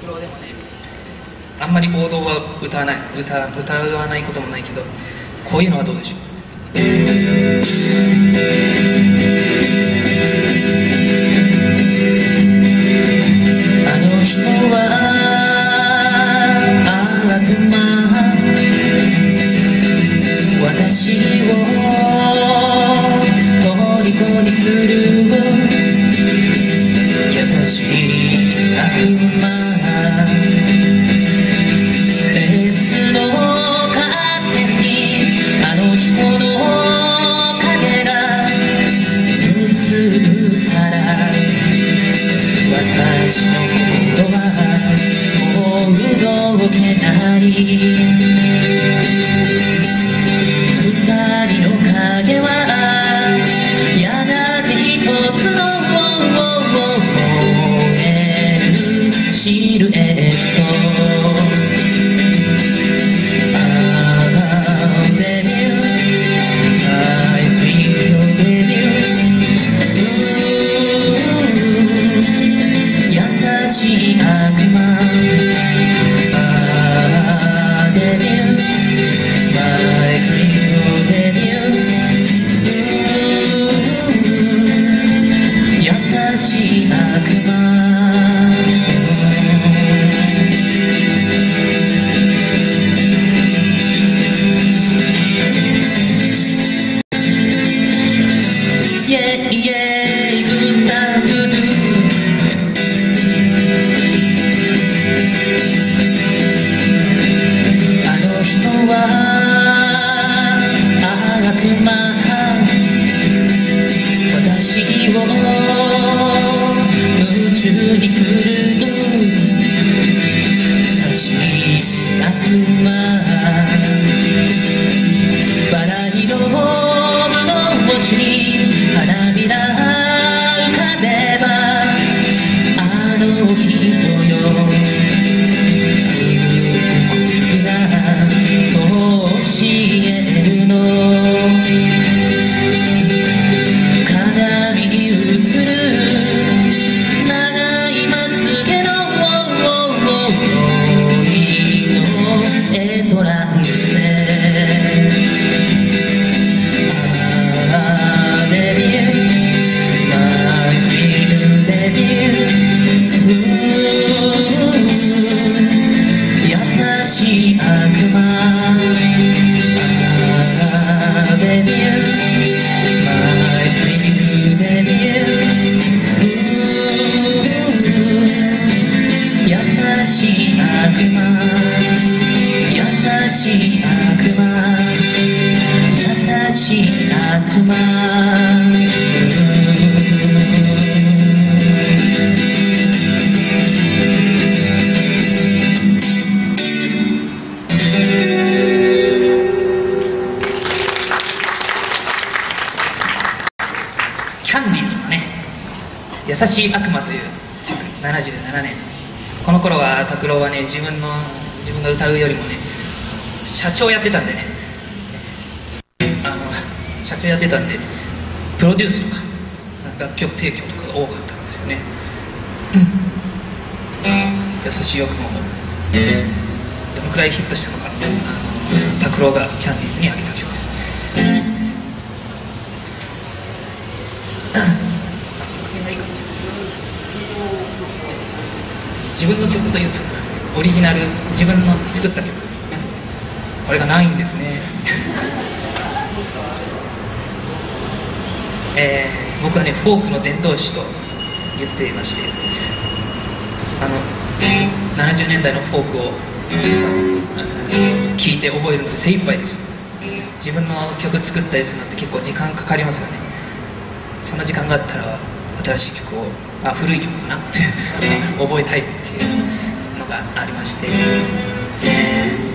郎でもね、あんまり王道は歌わないこともないけど、こういうのはどうでしょう。あの人は悪魔、私を虜にする優しい悪魔、ベースのカーテンにあの人の影が映るから私の心はもう動けない。二人の影はやがて一つの燃えるシルエット。キャンディーズのね「優しい悪魔」という曲、77年。この頃は拓郎はね、自分が歌うよりもね社長やってたんでね、社長やってたんでプロデュースとか楽曲提供とかが多かったんですよね。優しい悪魔もどのくらいヒットしたのか、拓郎がキャンディーズにあげた曲。自分の曲というとオリジナル、自分の作った曲、これがないんですね。僕はねフォークの伝道師と言っていまして、70年代のフォークを聴いて覚えるので精一杯です。自分の曲作ったりするのって結構時間かかりますよね。そんな時間があったら新しい曲を、古い曲かなって覚えたいっていうのがありまして、